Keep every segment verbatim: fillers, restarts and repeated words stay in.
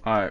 Alright.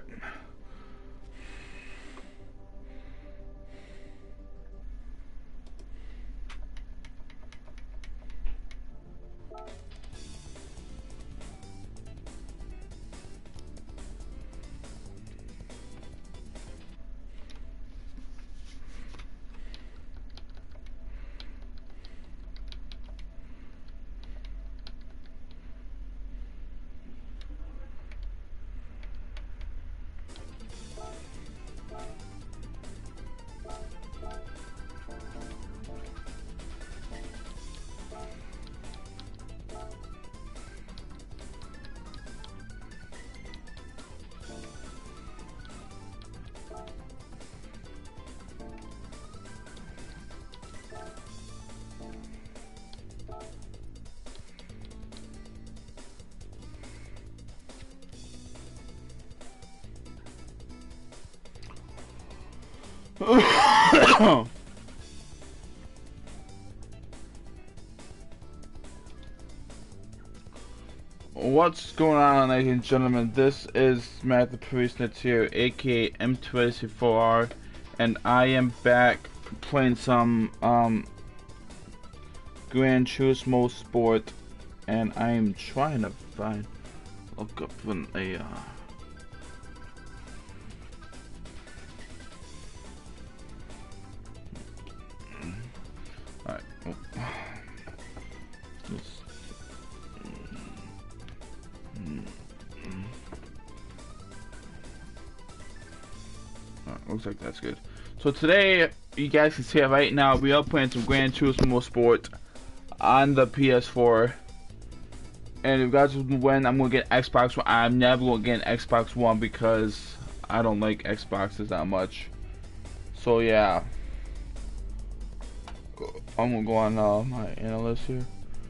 What's going on, ladies and gentlemen? This is Matt the Priestnet here, aka M two four R, and I am back playing some um Gran Turismo Sport, and I am trying to find look up an, a uh, alright. Oh. Let's Looks like that's good. So today, you guys can see it right now, we are playing some Gran Turismo Sport on the P S four. And if you guys win, I'm gonna get Xbox One. I'm never gonna get an Xbox One because I don't like Xboxes that much. So yeah, I'm gonna go on uh, my analyst here.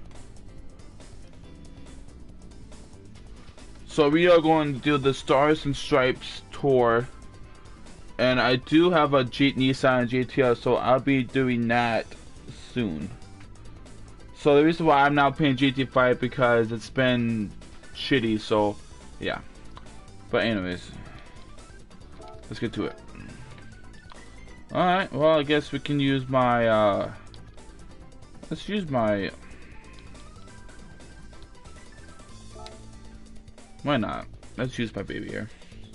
So we are going to do the Stars and Stripes tour. And I do have a Jeep Nissan G T R, so I'll be doing that soon. So the reason why I'm now playing G T five because it's been shitty, so yeah. But anyways, let's get to it. Alright, well I guess we can use my uh let's use my why not? Let's use my baby here.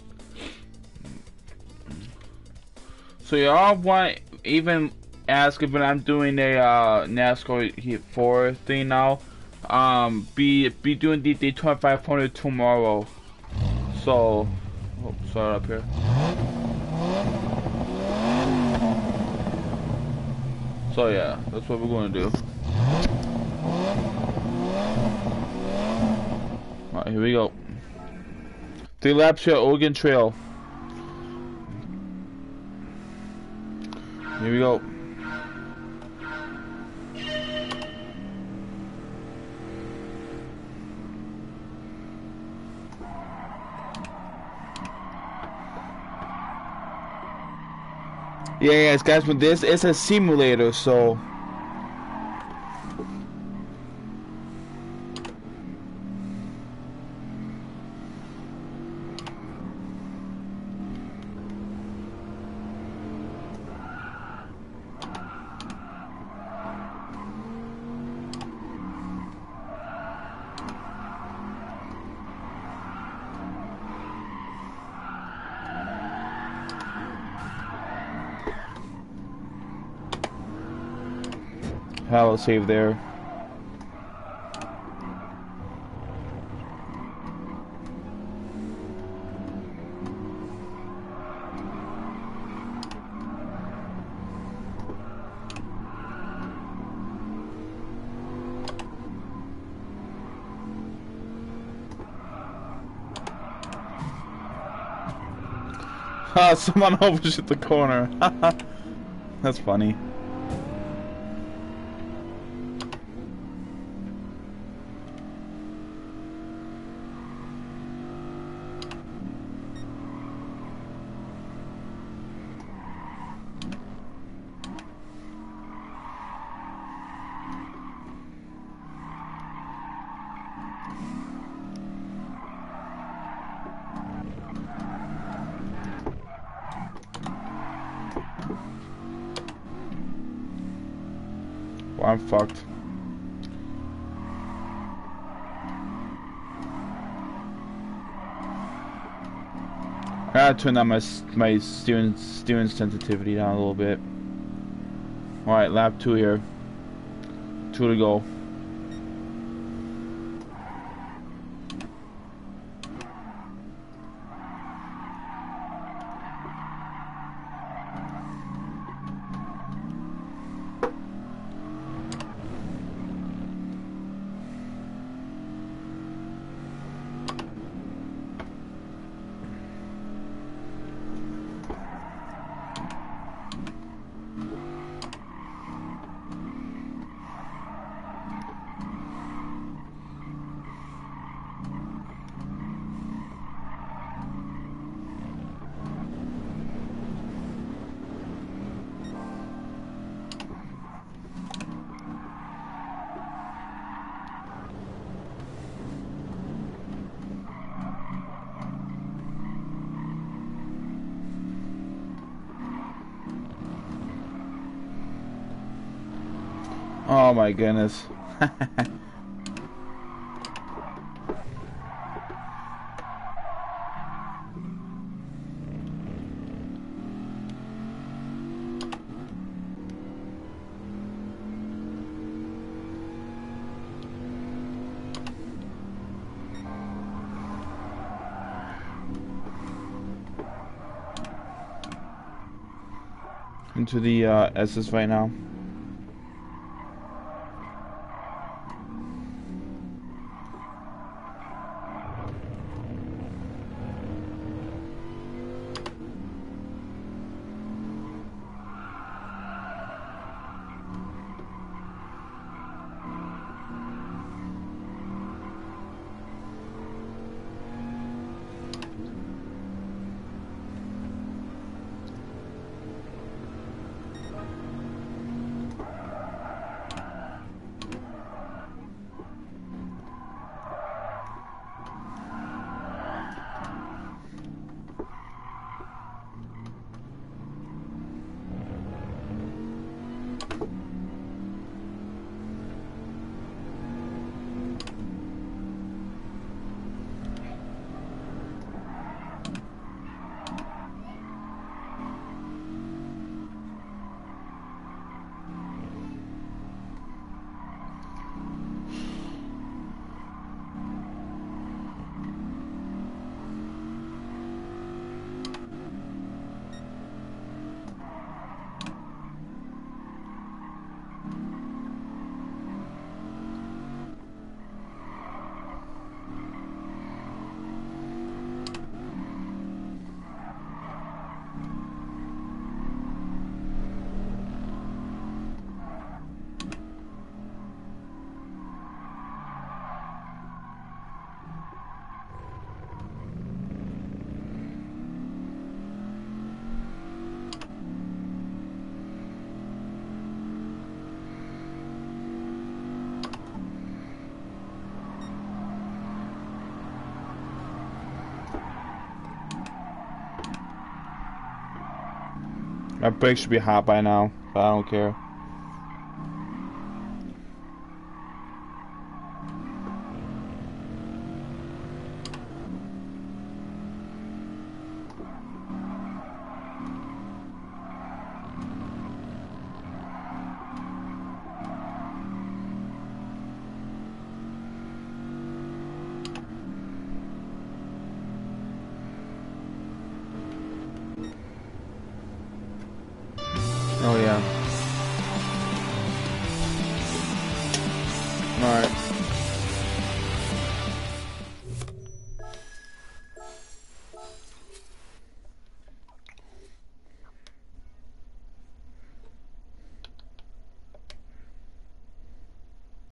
So y'all want even ask if I'm doing a uh, NASCAR Heat four thing now. Um, be be doing the Daytona five hundred tomorrow. So, oh, sorry up here. So yeah, that's what we're gonna do. All right, here we go. Three laps here, Oregon Trail. Here we go. Yeah, yes, guys, but this is a simulator, so. Have a save there. Ah, someone overshot the corner. That's funny. I'm fucked. I gotta turn down my my student student sensitivity down a little bit. All right, lap two here. Two to go. Oh my goodness. Into the uh, S's right now. My brakes should be hot by now, but I don't care.